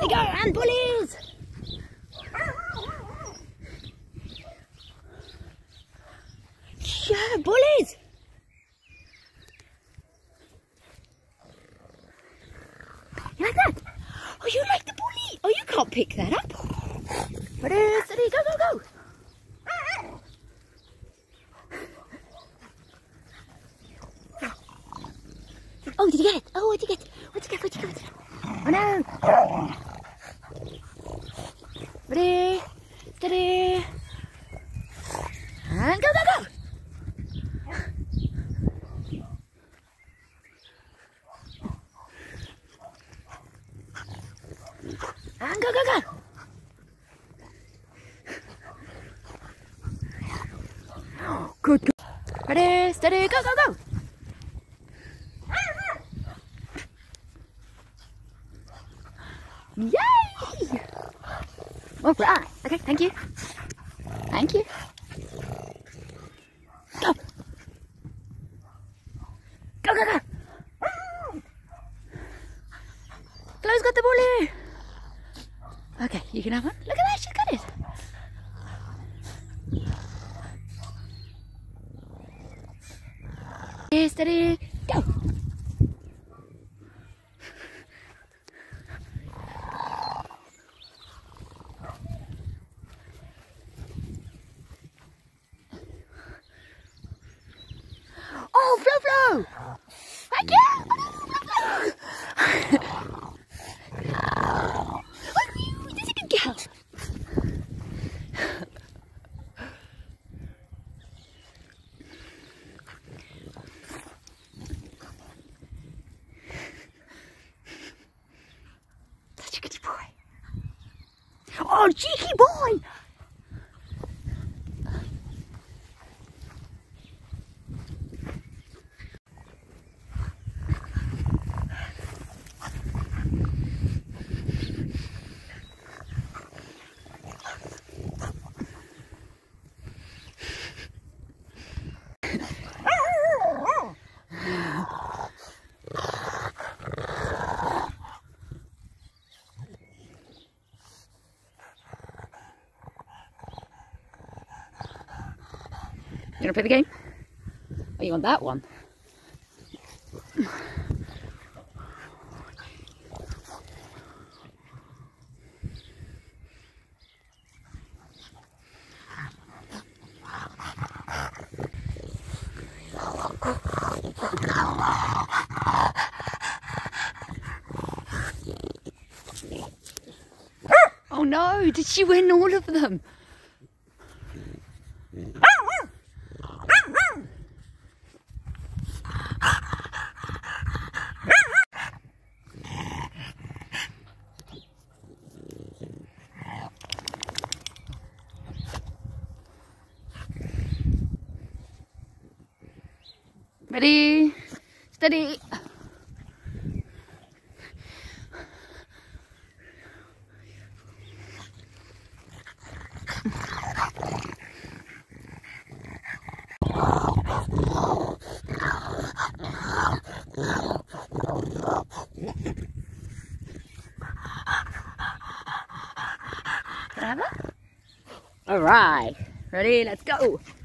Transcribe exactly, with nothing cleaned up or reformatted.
steady, go, and bullies! Yeah, bullies! You like that? Oh, you like the bully? Oh, you can't pick that up. Ready, steady, go, go, go! Oh, did you get it? Oh, what did you get? What did you get? What did you get? Oh no! Ready, steady, and go, go, go! And go, go, go! Good, good. Ready, steady, go, go, go! Yay! All right. Okay, thank you. Thank you. Go. Go, go, go. Chloe's got the bully. Okay, you can have one. Look at that, she's got it. Okay, steady, go. Oh, Flo Flo! Thank you! Oh, there's a good girl. Such a good boy. Oh, cheeky boy! You want to play the game? Oh, you want that one? Oh no, did she win all of them? Ready, steady. All right, ready, let's go.